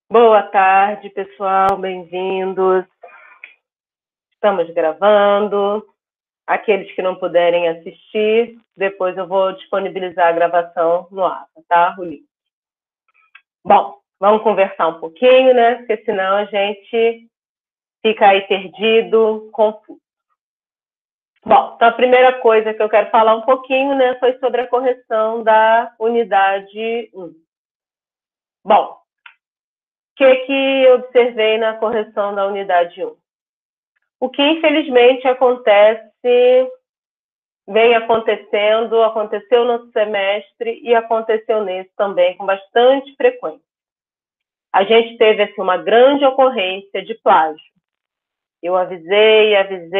Boa tarde, pessoal, bem-vindos. Estamos gravando. Aqueles que não puderem assistir, depois eu vou disponibilizar a gravação no APA, tá? O link. Bom, vamos conversar um pouquinho, né? Porque senão a gente fica aí perdido, confuso. Bom, então a primeira coisa que eu quero falar um pouquinho, né, foi sobre a correção da unidade 1. Bom, o que eu observei na correção da unidade 1? O que infelizmente vem acontecendo, aconteceu no semestre e aconteceu nesse também com bastante frequência. A gente teve assim, uma grande ocorrência de plágio. Eu avisei.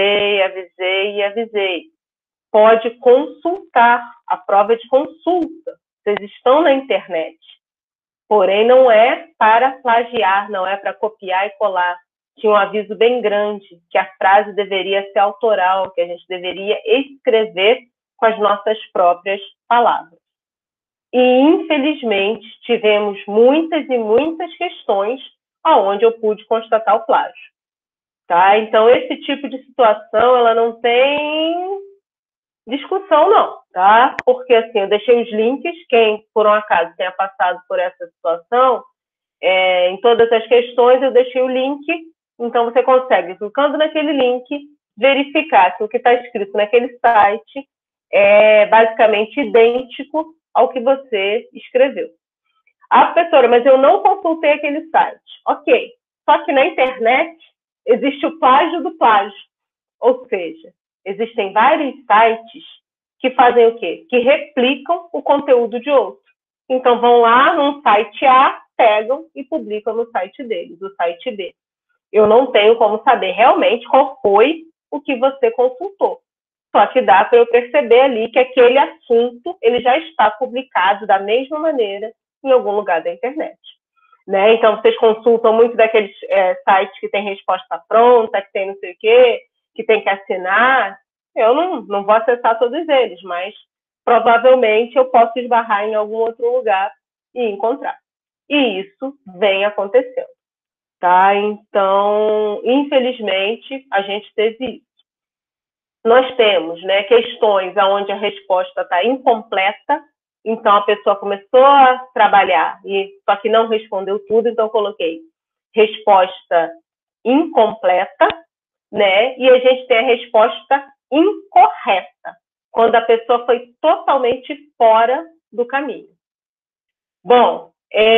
Pode consultar, a prova de consulta. Vocês estão na internet. Porém, não é para plagiar, não é para copiar e colar. Tinha um aviso bem grande, que a frase deveria ser autoral, que a gente deveria escrever com as nossas próprias palavras. E, infelizmente, tivemos muitas e muitas questões onde eu pude constatar o plágio. Tá? Então, esse tipo de situação, ela não tem discussão, não. Tá? Porque, assim, eu deixei os links, quem, por um acaso, tenha passado por essa situação, em todas as questões, eu deixei o link. Então, você consegue, clicando naquele link, verificar que o que está escrito naquele site é basicamente idêntico ao que você escreveu. Ah, professora, mas eu não consultei aquele site. Ok, só que na internet existe o plágio do plágio. Ou seja, existem vários sites que fazem o quê? Que replicam o conteúdo de outro. Então, vão lá num site A, pegam e publicam no site deles, o site B. Eu não tenho como saber realmente qual foi o que você consultou. Só que dá para eu perceber ali que aquele assunto ele já está publicado da mesma maneira em algum lugar da internet. Né? Então, vocês consultam muito daqueles sites que tem resposta pronta, que tem não sei o quê, que tem que assinar. Eu não vou acessar todos eles, mas provavelmente eu posso esbarrar em algum outro lugar e encontrar. E isso vem acontecendo. Tá? Então, infelizmente, a gente teve isso. Nós temos, né, questões onde a resposta está incompleta, então a pessoa começou a trabalhar, só que não respondeu tudo, então eu coloquei resposta incompleta, né, e a gente tem a resposta incorreta, quando a pessoa foi totalmente fora do caminho. Bom,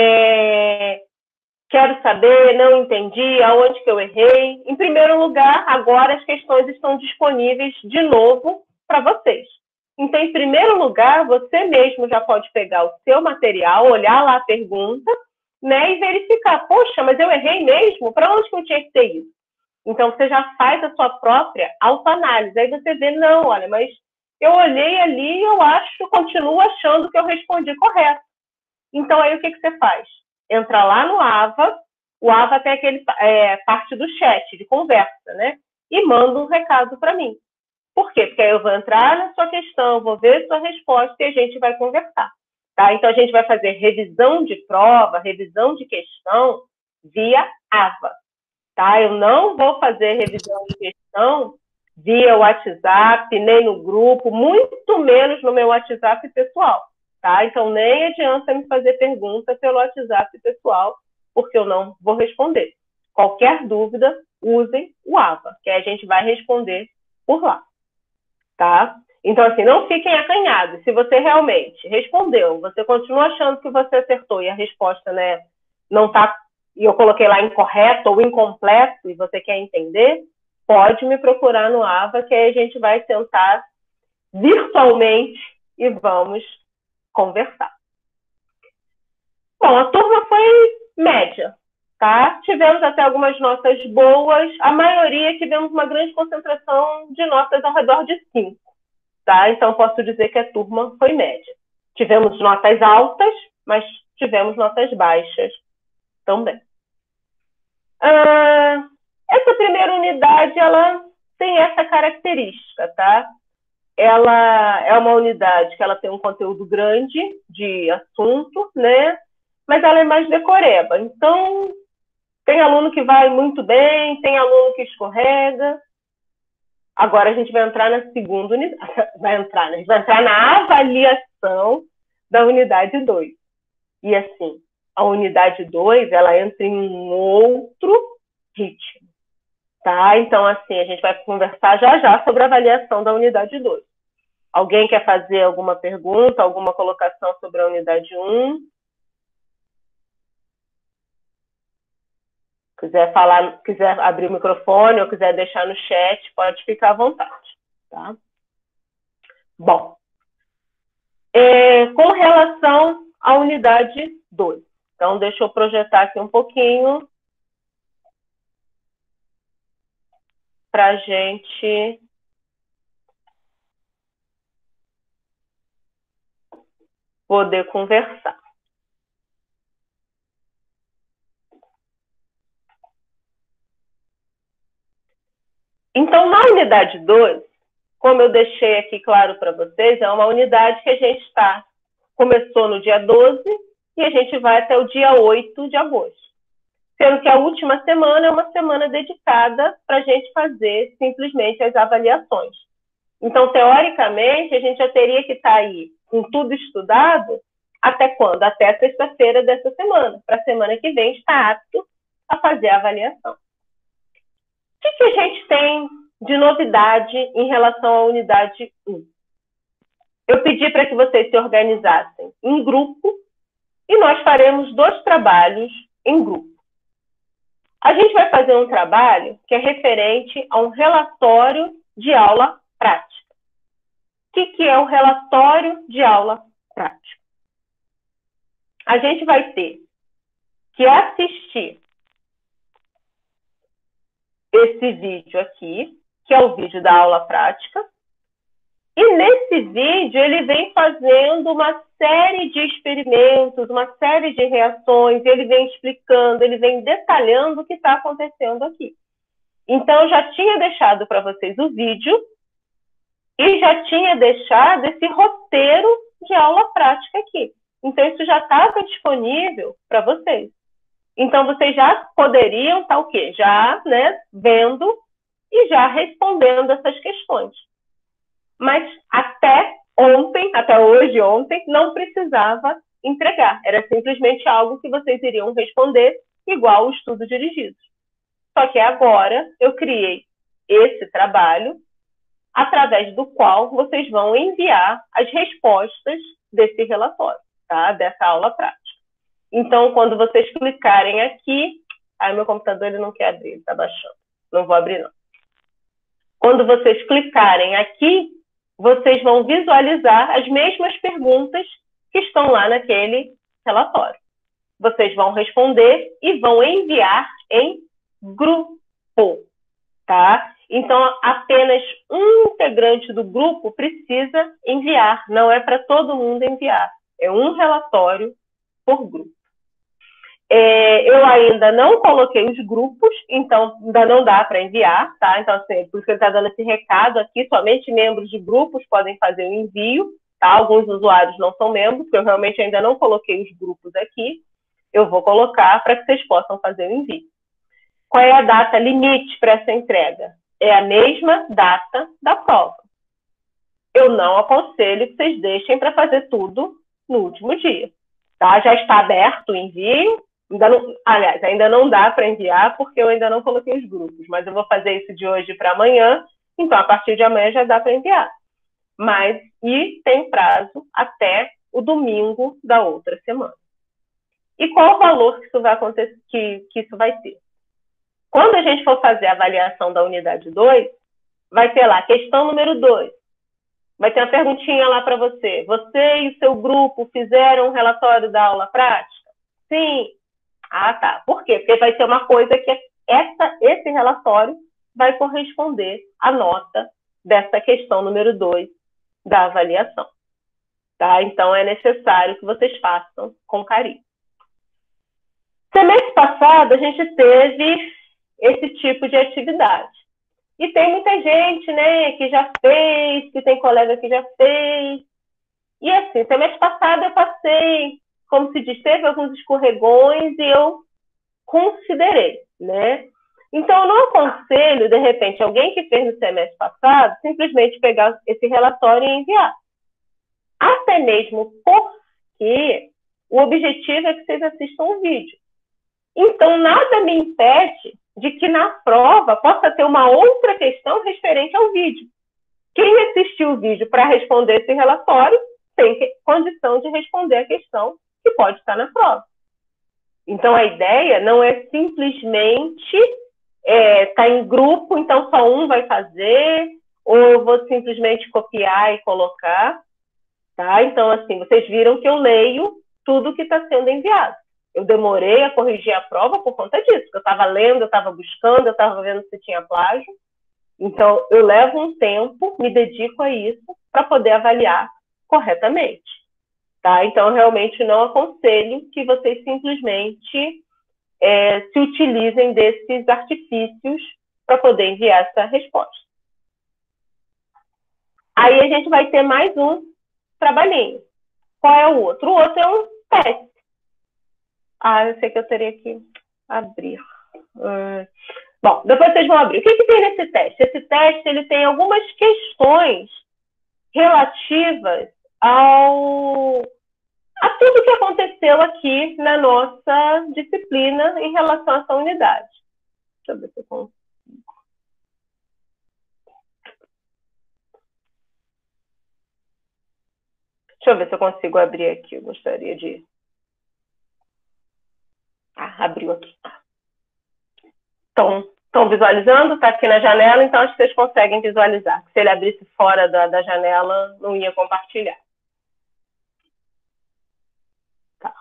quero saber, não entendi, aonde que eu errei. Em primeiro lugar, agora as questões estão disponíveis de novo para vocês. Então, em primeiro lugar, você mesmo já pode pegar o seu material, olhar lá a pergunta, né, e verificar, poxa, mas eu errei mesmo? Para onde que eu tinha que ter isso? Então, você já faz a sua própria autoanálise. Aí você vê, não, olha, mas eu olhei ali e continuo achando que eu respondi correto. Então, aí o que você faz? Entra lá no AVA, o AVA tem aquele parte do chat, de conversa, né? E manda um recado para mim. Por quê? Porque aí eu vou entrar na sua questão, vou ver a sua resposta e a gente vai conversar. Tá? Então, a gente vai fazer revisão de prova, revisão de questão via AVA. Tá? Eu não vou fazer revisão de questão via WhatsApp, nem no grupo, muito menos no meu WhatsApp pessoal. Tá? Então, nem adianta me fazer pergunta pelo WhatsApp pessoal, porque eu não vou responder. Qualquer dúvida, usem o AVA, que a gente vai responder por lá. Tá? Então, assim, não fiquem acanhados. Se você realmente respondeu, você continua achando que você acertou e a resposta, né, não está, e eu coloquei lá incorreto ou incompleto, e você quer entender, pode me procurar no AVA, que aí a gente vai sentar virtualmente e vamos conversar. Bom, a turma foi média, tá? Tivemos até algumas notas boas, a maioria tivemos uma grande concentração de notas ao redor de 5, tá? Então, posso dizer que a turma foi média. Tivemos notas altas, mas tivemos notas baixas também. Essa primeira unidade, ela tem essa característica, tá? Ela é uma unidade que ela tem um conteúdo grande de assunto, né? mas ela é mais decoreba. Então, tem aluno que vai muito bem, tem aluno que escorrega. Agora a gente vai entrar na segunda unidade. A gente vai entrar na avaliação da unidade 2. E assim, a unidade 2, ela entra em um outro ritmo. Tá? Então, assim, a gente vai conversar já sobre a avaliação da unidade 2. Alguém quer fazer alguma pergunta, alguma colocação sobre a unidade 1? Quiser falar, quiser abrir o microfone ou quiser deixar no chat, pode ficar à vontade. Tá? Bom, com relação à unidade 2. Então, deixa eu projetar aqui um pouquinho para a gente poder conversar. Então, na unidade 2, como eu deixei aqui claro para vocês, é uma unidade que a gente começou no dia 12 e a gente vai até o dia 8 de agosto. Sendo que a última semana é uma semana dedicada para a gente fazer simplesmente as avaliações. Então, teoricamente, a gente já teria que estar aí com tudo estudado até quando? Até a sexta-feira dessa semana, para a semana que vem estar apto a fazer a avaliação. O que a gente tem de novidade em relação à unidade 1? Eu pedi para que vocês se organizassem em grupo e nós faremos 2 trabalhos em grupo. A gente vai fazer um trabalho que é referente a um relatório de aula prática. O que é o relatório de aula prática? A gente vai ter que assistir esse vídeo aqui, que é o vídeo da aula prática, e nesse vídeo ele vem fazendo uma série de experimentos, uma série de reações, ele vem explicando, ele vem detalhando o que está acontecendo aqui. Então, eu já tinha deixado para vocês o vídeo e já tinha deixado esse roteiro de aula prática aqui. Então, isso já estava disponível para vocês. Então, vocês já poderiam estar o quê? Já, né, vendo e já respondendo essas questões. Mas até ontem, não precisava entregar. Era simplesmente algo que vocês iriam responder igual o estudo dirigido. Só que agora eu criei esse trabalho através do qual vocês vão enviar as respostas desse relatório, tá? Dessa aula prática. Então, quando vocês clicarem aqui... meu computador ele não quer abrir, ele está baixando. Não vou abrir, não. Quando vocês clicarem aqui, vocês vão visualizar as mesmas perguntas que estão lá naquele relatório. Vocês vão responder e vão enviar em grupo, tá? Então, apenas um integrante do grupo precisa enviar, não é para todo mundo enviar. É um relatório por grupo. Eu ainda não coloquei os grupos, então ainda não dá para enviar, tá? Então, assim, por isso que ele está dando esse recado aqui, somente membros de grupos podem fazer o envio, tá? Alguns usuários não são membros, porque eu realmente ainda não coloquei os grupos aqui. Eu vou colocar para que vocês possam fazer o envio. Qual é a data limite para essa entrega? É a mesma data da prova. Eu não aconselho que vocês deixem para fazer tudo no último dia, tá? Já está aberto o envio. Ainda não dá para enviar, porque eu ainda não coloquei os grupos, mas eu vou fazer isso de hoje para amanhã, então a partir de amanhã já dá para enviar. E tem prazo até o domingo da outra semana. E qual o valor que isso vai acontecer, que isso vai ter? Quando a gente for fazer a avaliação da unidade 2, vai ter lá, questão número 2. Vai ter uma perguntinha lá para você. Você e o seu grupo fizeram um relatório da aula prática? Sim. Tá. Por quê? Porque vai ser uma coisa que esse relatório vai corresponder à nota dessa questão número 2 da avaliação. Tá? Então, é necessário que vocês façam com carinho. Semestre passado, a gente teve esse tipo de atividade. E tem muita gente, né, que já fez, que tem colega que já fez. E assim, semestre passado eu passei como se diz, teve alguns escorregões e eu considerei, né? Então, eu não aconselho, de repente, alguém que fez no semestre passado, simplesmente pegar esse relatório e enviar. Até mesmo porque o objetivo é que vocês assistam o vídeo. Então, nada me impede de que na prova possa ter uma outra questão referente ao vídeo. Quem assistiu o vídeo para responder esse relatório tem condição de responder a questão que pode estar na prova. Então, a ideia não é simplesmente estar em grupo, então só um vai fazer, ou eu vou simplesmente copiar e colocar. Tá? Então, assim, vocês viram que eu leio tudo que está sendo enviado. Eu demorei a corrigir a prova por conta disso, porque eu estava lendo, eu estava buscando, eu estava vendo se tinha plágio. Então, eu levo um tempo, me dedico a isso, para poder avaliar corretamente. Tá? Então, eu realmente não aconselho que vocês simplesmente se utilizem desses artifícios para poder enviar essa resposta. Aí a gente vai ter mais um trabalhinho. Qual é o outro? O outro é um teste. Eu sei que eu teria que abrir. Bom, depois vocês vão abrir. O que tem nesse teste? Esse teste ele tem algumas questões relativas a tudo que aconteceu aqui na nossa disciplina em relação a essa unidade. Deixa eu ver se eu consigo. Deixa eu ver se eu consigo abrir aqui. Eu gostaria de... abriu aqui. Estão visualizando? Está aqui na janela, então acho que vocês conseguem visualizar. Se ele abrisse fora da janela, não ia compartilhar. Tá.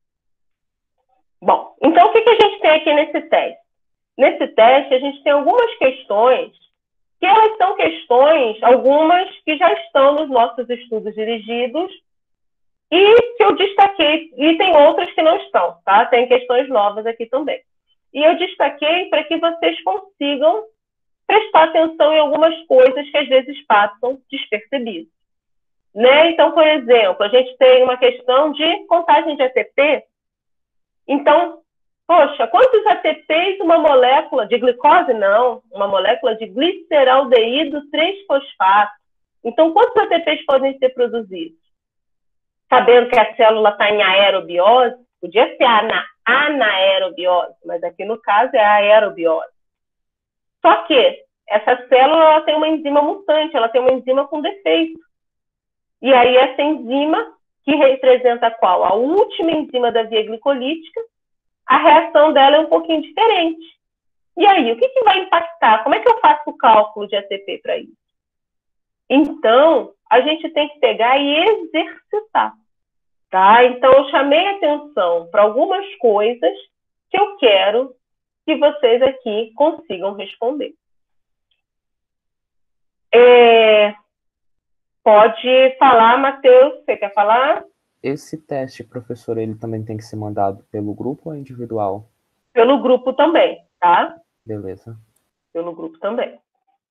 Bom, então o que a gente tem aqui nesse teste? Nesse teste, a gente tem algumas questões, que elas são questões, algumas que já estão nos nossos estudos dirigidos, e que eu destaquei, e tem outras que não estão, tá? Tem questões novas aqui também. E eu destaquei para que vocês consigam prestar atenção em algumas coisas que às vezes passam despercebidas. Né? Então, por exemplo, a gente tem uma questão de contagem de ATP. Então, poxa, quantos ATPs uma molécula de glicose? Não, uma molécula de gliceraldeído 3-fosfato. Então, quantos ATPs podem ser produzidos? Sabendo que a célula está em aerobiose, podia ser anaerobiose, mas aqui no caso é a aerobiose. Só que essa célula ela tem uma enzima mutante, ela tem uma enzima com defeito. E aí essa enzima, que representa qual? A última enzima da via glicolítica, a reação dela é um pouquinho diferente. E aí, o que vai impactar? Como é que eu faço o cálculo de ATP para isso? Então, a gente tem que pegar e exercitar. Tá? Então, eu chamei atenção para algumas coisas que eu quero que vocês aqui consigam responder. Pode falar, Matheus. Você quer falar? Esse teste, professor, ele também tem que ser mandado pelo grupo ou individual? Pelo grupo também, tá? Beleza. Pelo grupo também.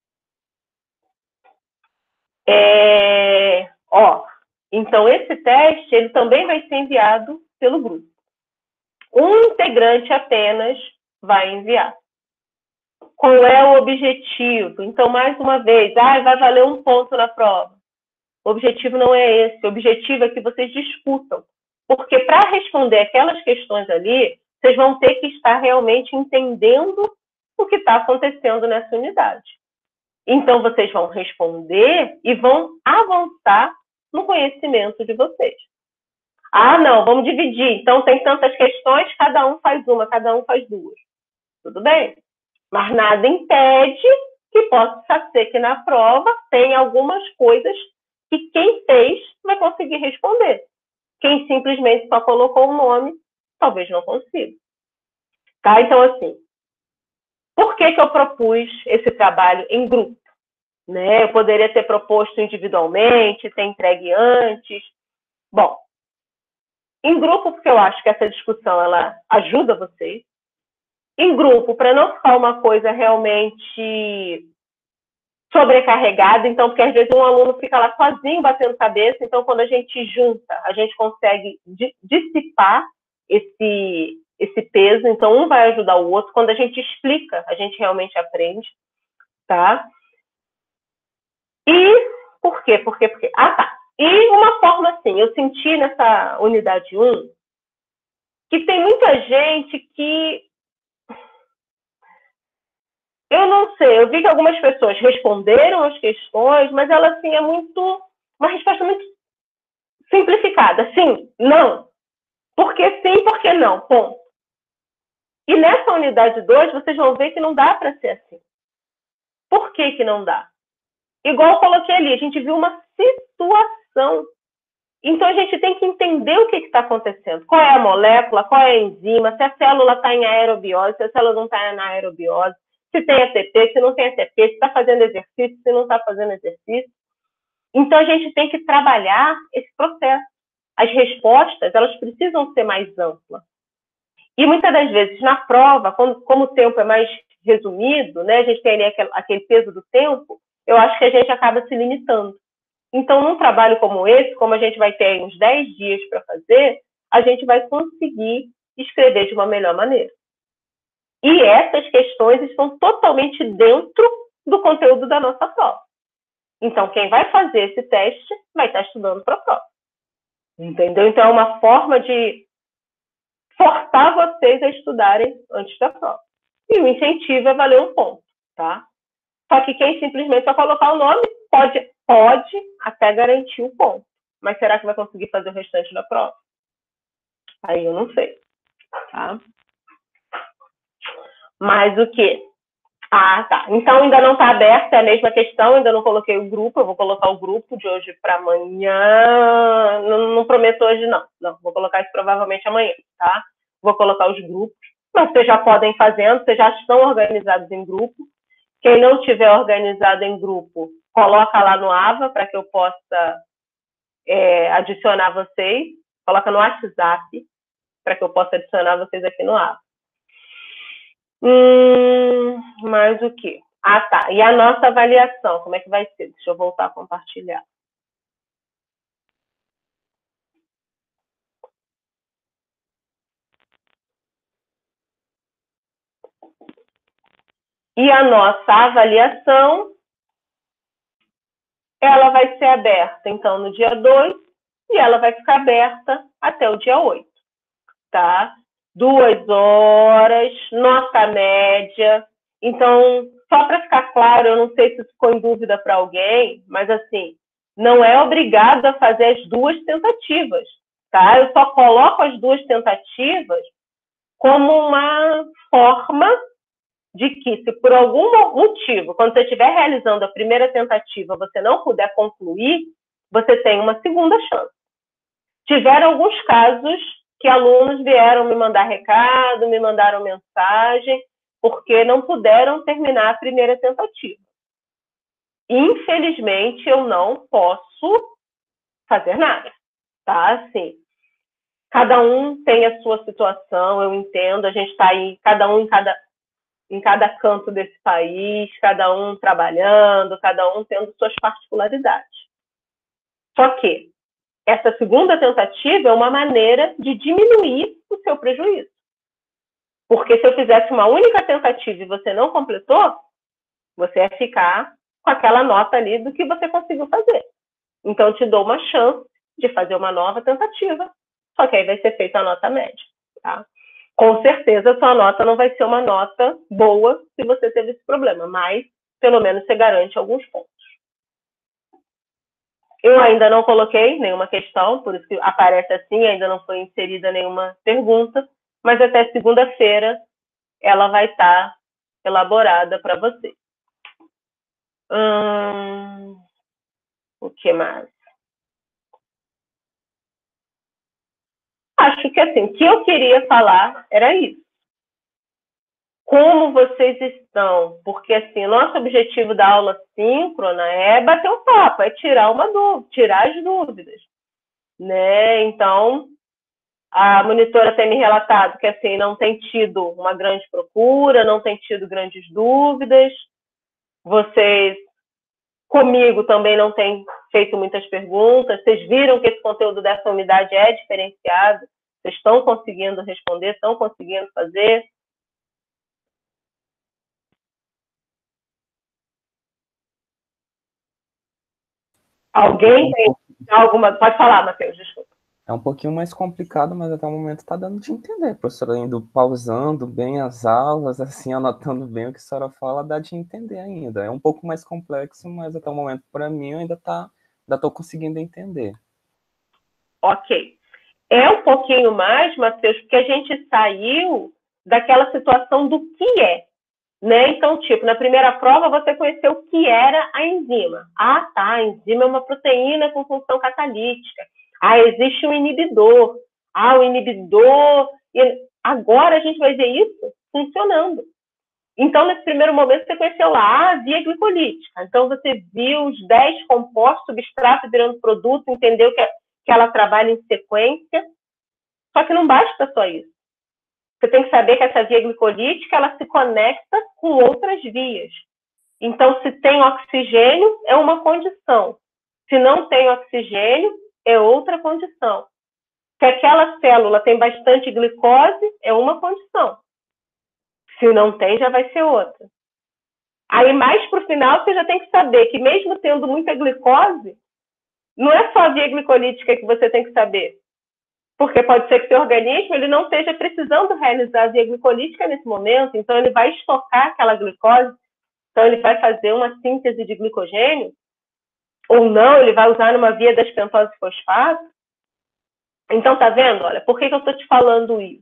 Então, esse teste ele também vai ser enviado pelo grupo. Um integrante apenas vai enviar. Qual é o objetivo? Então, mais uma vez, vai valer 1 ponto na prova. O objetivo não é esse. O objetivo é que vocês discutam. Porque para responder aquelas questões ali, vocês vão ter que estar realmente entendendo o que está acontecendo nessa unidade. Então, vocês vão responder e vão avançar no conhecimento de vocês. Não, vamos dividir. Então, tem tantas questões, cada um faz uma, cada um faz 2. Tudo bem? Mas nada impede que possa ser que na prova tem algumas coisas que quem fez vai conseguir responder. Quem simplesmente só colocou o nome, talvez não consiga. Tá? Então, assim, por que eu propus esse trabalho em grupo? Né? Eu poderia ter proposto individualmente, ter entregue antes. Bom, em grupo, porque eu acho que essa discussão ela ajuda vocês. Em grupo, para não ficar uma coisa realmente sobrecarregado, então, porque às vezes um aluno fica lá sozinho batendo cabeça, então quando a gente junta, a gente consegue dissipar esse peso, então um vai ajudar o outro, quando a gente explica, a gente realmente aprende, tá? E por quê? Porque tá. E uma forma assim, eu senti nessa unidade 1 que tem muita gente que eu não sei, eu vi que algumas pessoas responderam as questões, mas ela assim é uma resposta muito simplificada. Sim, não. Por que sim, por que não? Ponto. E nessa unidade 2, vocês vão ver que não dá para ser assim. Por que não dá? Igual eu coloquei ali, a gente viu uma situação. Então a gente tem que entender o que está acontecendo. Qual é a molécula, qual é a enzima, se a célula está em aerobiose, se a célula não está na aerobiose, se tem ATP, se não tem ATP, se está fazendo exercício, se não está fazendo exercício. Então a gente tem que trabalhar esse processo. As respostas, elas precisam ser mais amplas. E muitas das vezes, na prova, como o tempo é mais resumido, né, a gente tem ali aquele peso do tempo, eu acho que a gente acaba se limitando. Então, num trabalho como esse, como a gente vai ter uns 10 dias para fazer, a gente vai conseguir escrever de uma melhor maneira. E essas questões estão totalmente dentro do conteúdo da nossa prova. Então, quem vai fazer esse teste vai estar estudando para a prova. Entendeu? Então, é uma forma de forçar vocês a estudarem antes da prova. E o incentivo é valer um ponto, tá? Só que quem simplesmente só colocar o nome pode até garantir o ponto. Mas será que vai conseguir fazer o restante da prova? Aí eu não sei, tá? Mas o quê? Ah, tá. Então ainda não está aberta, é a mesma questão, ainda não coloquei o grupo, eu vou colocar o grupo de hoje para amanhã. Não prometo hoje, não. Não, vou colocar isso provavelmente amanhã, tá? Vou colocar os grupos. Mas vocês já podem ir fazendo, vocês já estão organizados em grupo. Quem não tiver organizado em grupo, coloca lá no AVA para que eu possa adicionar vocês. Coloca no WhatsApp para que eu possa adicionar vocês aqui no AVA. Mais o quê? Ah, tá. E a nossa avaliação, como é que vai ser? Deixa eu voltar a compartilhar. E a nossa avaliação, ela vai ser aberta, então, no dia 2, e ela vai ficar aberta até o dia 8, tá? 2 horas, nossa média. Então, só para ficar claro, eu não sei se ficou em dúvida para alguém, mas assim, não é obrigado a fazer as 2 tentativas, tá? Eu só coloco as 2 tentativas como uma forma de que, se por algum motivo, quando você estiver realizando a primeira tentativa, você não puder concluir, você tem uma segunda chance. Tiveram alguns casos que alunos vieram me mandar recado, me mandaram mensagem, porque não puderam terminar a primeira tentativa. Infelizmente, eu não posso fazer nada, tá? Assim, cada um tem a sua situação, eu entendo, a gente está aí, cada um em cada canto desse país, cada um trabalhando, cada um tendo suas particularidades. Só que essa segunda tentativa é uma maneira de diminuir o seu prejuízo. Porque se eu fizesse uma única tentativa e você não completou, você ia ficar com aquela nota ali do que você conseguiu fazer. Então, eu te dou uma chance de fazer uma nova tentativa, só que aí vai ser feita a nota média, tá? Com certeza, a sua nota não vai ser uma nota boa se você teve esse problema, mas pelo menos você garante alguns pontos. Eu ainda não coloquei nenhuma questão, por isso que aparece assim, ainda não foi inserida nenhuma pergunta, mas até segunda-feira ela vai estar elaborada para você. O que mais? Acho que assim, o que eu queria falar era isso. Como vocês estão? Porque assim, o nosso objetivo da aula síncrona é bater um papo, é tirar uma dúvida, tirar as dúvidas, né? Então, a monitora tem me relatado que assim não tem tido uma grande procura, não tem tido grandes dúvidas. Vocês Comigo também não tem feito muitas perguntas. Vocês viram que esse conteúdo dessa unidade é diferenciado? Vocês estão conseguindo responder? Estão conseguindo fazer? Alguém tem alguma... Pode falar, Matheus, desculpa. É um pouquinho mais complicado, mas até o momento está dando de entender. A professora indo pausando bem as aulas, assim, anotando bem o que a senhora fala, dá de entender ainda. É um pouco mais complexo, mas até o momento, para mim, eu ainda estou conseguindo entender. Ok. É um pouquinho mais, Matheus, porque a gente saiu daquela situação do que é. Né? Então, tipo, na primeira prova você conheceu o que era a enzima. Ah, tá, a enzima é uma proteína com função catalítica. Ah, existe um inibidor. Ah, o inibidor... Agora a gente vai ver isso funcionando. Então, nesse primeiro momento, você conheceu lá a via glicolítica. Então, você viu os 10 compostos, substrato virando produto, entendeu que ela trabalha em sequência. Só que não basta só isso. Você tem que saber que essa via glicolítica ela se conecta com outras vias. Então, se tem oxigênio, é uma condição. Se não tem oxigênio, é outra condição. Se aquela célula tem bastante glicose, é uma condição. Se não tem, já vai ser outra. Aí, mais para o final, você já tem que saber que mesmo tendo muita glicose, não é só a via glicolítica que você tem que saber. Porque pode ser que seu organismo ele não esteja precisando realizar a via glicolítica nesse momento, então ele vai estocar aquela glicose, então ele vai fazer uma síntese de glicogênio, ou não, ele vai usar numa via das pentose fosfato. Então, tá vendo? Olha, por que eu estou te falando isso?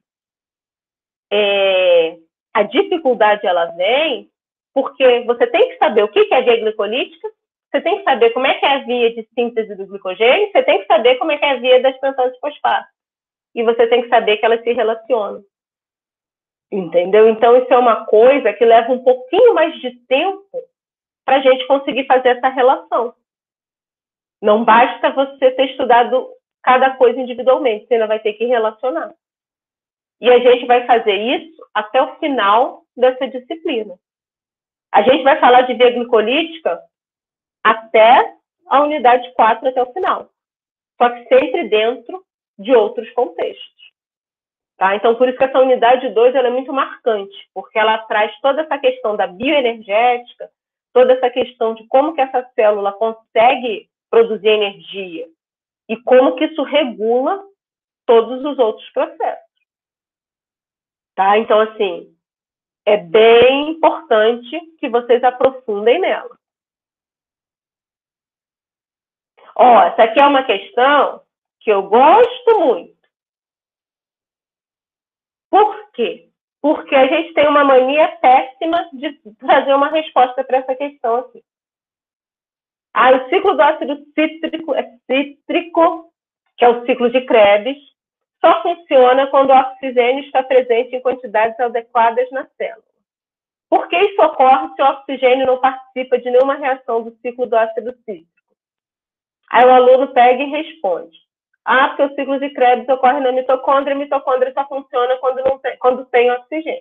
A dificuldade, ela vem porque você tem que saber o que é a via glicolítica, você tem que saber como é que é a via de síntese do glicogênio, você tem que saber como é que é a via das pentose fosfato. E você tem que saber que elas se relacionam. Entendeu? Então, isso é uma coisa que leva um pouquinho mais de tempo para a gente conseguir fazer essa relação. Não basta você ter estudado cada coisa individualmente, você ainda vai ter que relacionar. E a gente vai fazer isso até o final dessa disciplina. A gente vai falar de via glicolítica até a unidade 4, até o final. Só que sempre dentro de outros contextos. Tá? Então, por isso que essa unidade 2 ela é muito marcante, porque ela traz toda essa questão da bioenergética, toda essa questão de como que essa célula consegue produzir energia e como que isso regula todos os outros processos. Tá? Então, assim, é bem importante que vocês aprofundem nela. Ó, essa aqui é uma questão que eu gosto muito. Por quê? Porque a gente tem uma mania péssima de trazer uma resposta para essa questão aqui. Ah, o ciclo do ácido cítrico, que é o ciclo de Krebs, só funciona quando o oxigênio está presente em quantidades adequadas na célula. Por que isso ocorre se o oxigênio não participa de nenhuma reação do ciclo do ácido cítrico? Aí o aluno pega e responde. Ah, porque o ciclo de Krebs ocorre na mitocôndria, e a mitocôndria só funciona quando tem oxigênio.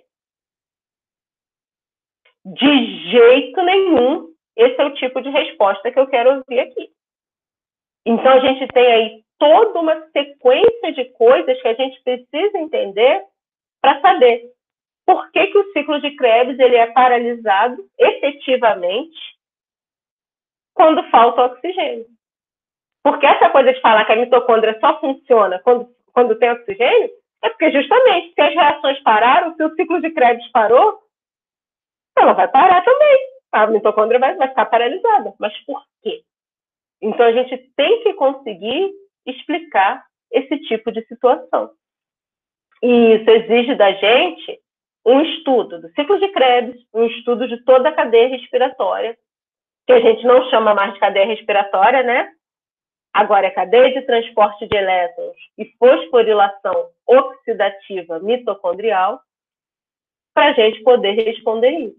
De jeito nenhum, esse é o tipo de resposta que eu quero ouvir aqui. Então, a gente tem aí toda uma sequência de coisas que a gente precisa entender para saber por que o ciclo de Krebs ele é paralisado efetivamente quando falta oxigênio. Porque essa coisa de falar que a mitocôndria só funciona quando tem oxigênio é porque justamente se as reações pararam, se o ciclo de Krebs parou, ela vai parar também. A mitocôndria vai ficar paralisada. Mas por quê? Então, a gente tem que conseguir explicar esse tipo de situação. E isso exige da gente um estudo do ciclo de Krebs, um estudo de toda a cadeia respiratória, que a gente não chama mais de cadeia respiratória, né? Agora é cadeia de transporte de elétrons e fosforilação oxidativa mitocondrial, para a gente poder responder isso.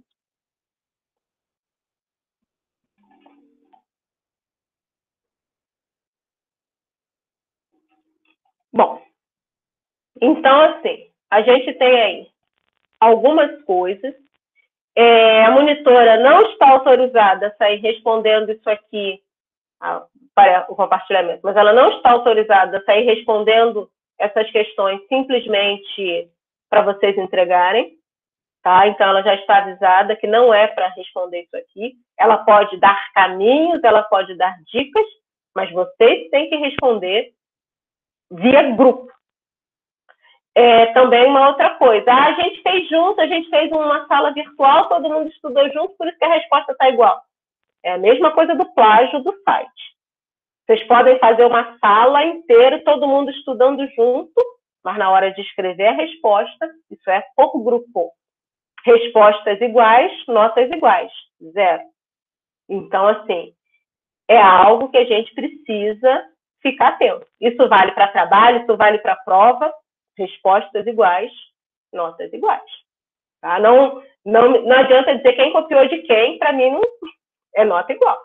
Bom, então, assim, a gente tem aí algumas coisas A monitora não está autorizada a sair respondendo isso aqui para o compartilhamento, mas ela não está autorizada a sair respondendo essas questões simplesmente para vocês entregarem, tá? Então, ela já está avisada que não é para responder isso aqui. Ela pode dar caminhos, ela pode dar dicas, mas vocês têm que responder via grupo. Também uma outra coisa, a gente fez junto, a gente fez uma sala virtual, todo mundo estudou junto, por isso que a resposta está igual. É a mesma coisa do plágio do site. Vocês podem fazer uma sala inteira, todo mundo estudando junto, mas na hora de escrever a resposta, isso é por grupo. Respostas iguais, notas iguais, 0. Então, assim, é algo que a gente precisa ficar atento. Isso vale para trabalho, isso vale para prova, respostas iguais, notas iguais. Tá? Não adianta dizer quem copiou de quem, para mim não é nota igual.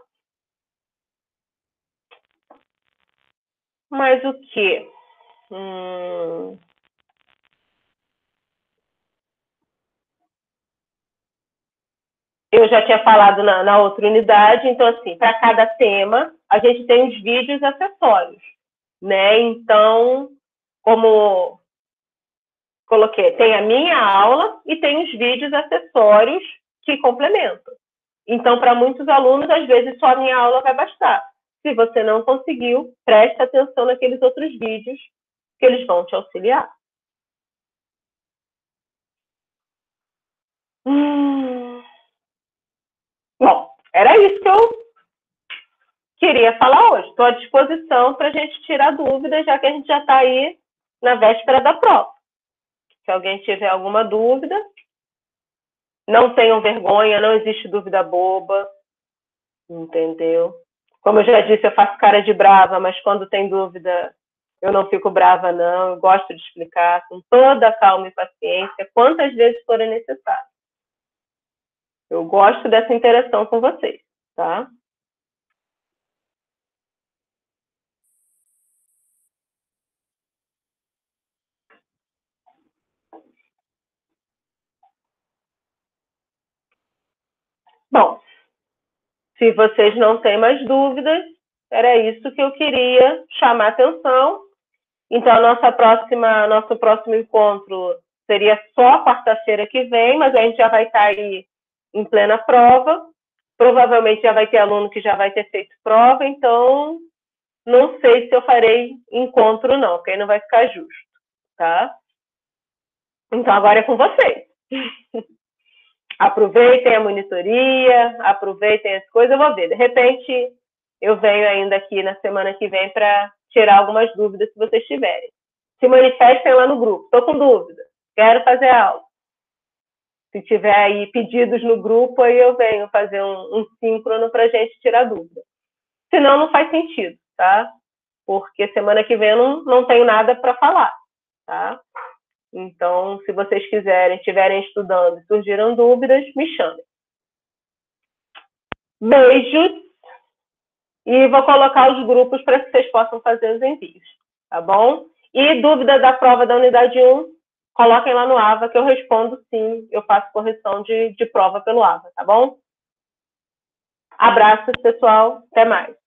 Mas o quê? Eu já tinha falado na outra unidade, então, assim, para cada tema, a gente tem os vídeos acessórios, né? Então, como coloquei, tem a minha aula e tem os vídeos acessórios que complementam. Então, para muitos alunos, às vezes, só a minha aula vai bastar. Se você não conseguiu, preste atenção naqueles outros vídeos que eles vão te auxiliar. Bom, era isso que eu queria falar hoje. Estou à disposição para a gente tirar dúvidas, já que a gente já está aí na véspera da prova. Se alguém tiver alguma dúvida, não tenham vergonha, não existe dúvida boba, entendeu? Como eu já disse, eu faço cara de brava, mas quando tem dúvida, eu não fico brava, não. Eu gosto de explicar com toda a calma e paciência, quantas vezes forem necessário. Eu gosto dessa interação com vocês, tá? Bom, se vocês não têm mais dúvidas, era isso que eu queria chamar a atenção. Então, nosso próximo encontro seria só quarta-feira que vem, mas a gente já vai estar aí em plena prova. Provavelmente já vai ter aluno que já vai ter feito prova, então não sei se eu farei encontro não, porque aí não vai ficar justo, tá? Então agora é com vocês. Aproveitem a monitoria, aproveitem as coisas, eu vou ver. De repente, eu venho ainda aqui na semana que vem para tirar algumas dúvidas se vocês tiverem. Se manifestem lá no grupo. Estou com dúvida, quero fazer aula. Se tiver aí pedidos no grupo, aí eu venho fazer um síncrono para a gente tirar dúvida. Senão, não faz sentido, tá? Porque semana que vem eu não tenho nada para falar, tá? Então, se vocês estiverem estudando e surgiram dúvidas, me chamem. Beijos e vou colocar os grupos para que vocês possam fazer os envios, tá bom? E dúvida da prova da unidade 1, coloquem lá no AVA que eu respondo sim, eu faço correção de prova pelo AVA, tá bom? Abraços, pessoal, até mais.